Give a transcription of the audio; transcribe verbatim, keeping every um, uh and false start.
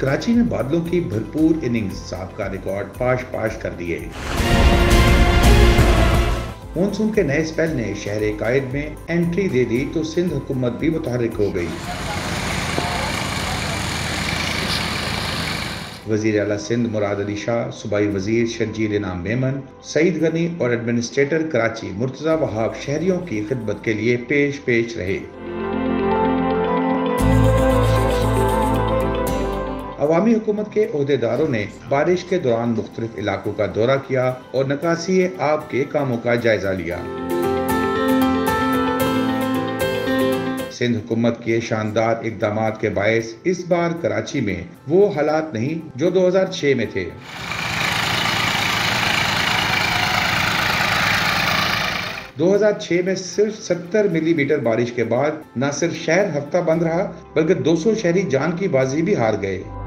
कराची में बादलों की भरपूर इनिंग्स साहब का रिकॉर्ड पाश पाश कर दिए। मानसून के नए स्पेल ने शहर कायद में एंट्री दे दी तो सिंध हुकूमत भी मुतहर्रिक हो गई। वजीर आला सिंध मुराद अली शाह, सूबाई वजीर शर्जील इनाम मेमन, सईद गनी और एडमिनिस्ट्रेटर कराची मुर्तजा वहाब शहरियों की खिदमत के लिए पेश पेश रहे। अवामी हुकूमत के ओहदेदारों ने बारिश के दौरान मुख्तलिफ इलाकों का दौरा किया और निकासी आब के कामों का जायजा लिया। सिंध हुकूमत के शानदार इक़दामात के बायस इस बार कराची में वो हालात नहीं जो दो हज़ार छह में थे। दो हज़ार छह में सिर्फ सत्तर मिलीमीटर बारिश के बाद न सिर्फ शहर हफ्ता बंद रहा बल्कि दो सौ शहरी जान की बाजी भी हार गए।